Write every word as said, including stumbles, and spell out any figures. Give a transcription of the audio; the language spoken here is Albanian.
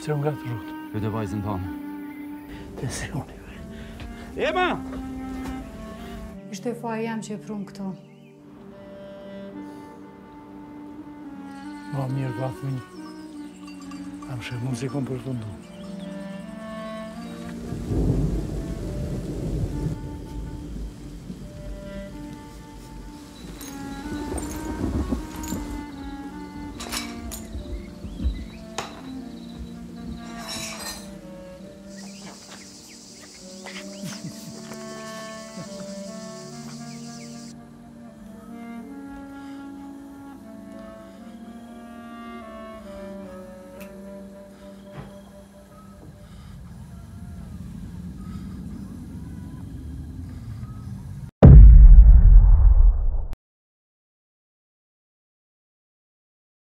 Ți-am gatrut. Pe de vai zâmpan. Tensione. Ema! Ishte foaja jam që e prum këto. Ma mirë ka thënë. Am shë muzikën përfundu.